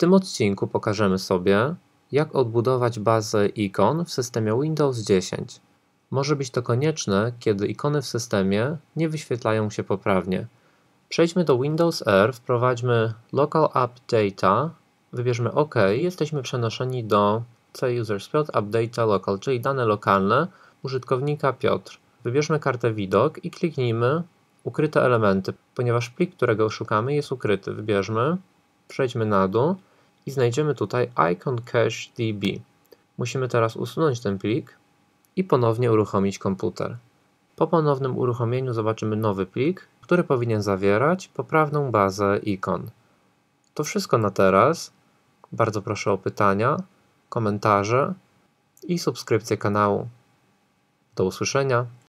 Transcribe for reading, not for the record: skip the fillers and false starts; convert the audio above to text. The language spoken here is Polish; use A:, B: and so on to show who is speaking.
A: tym odcinku pokażemy sobie, jak odbudować bazę ikon w systemie Windows 10. Może być to konieczne, kiedy ikony w systemie nie wyświetlają się poprawnie. Przejdźmy do Windows R, wprowadźmy Local App Data, wybierzmy OK i jesteśmy przenoszeni do C-User Spot App Data Local, czyli dane lokalne użytkownika Piotr. Wybierzmy kartę widok i kliknijmy ukryte elementy, ponieważ plik, którego szukamy, jest ukryty. Wybierzmy, przejdźmy na dół i znajdziemy tutaj Icon Cache DB. Musimy teraz usunąć ten plik i ponownie uruchomić komputer. Po ponownym uruchomieniu zobaczymy nowy plik, który powinien zawierać poprawną bazę ikon. To wszystko na teraz. Bardzo proszę o pytania, komentarze i subskrypcję kanału. Do usłyszenia.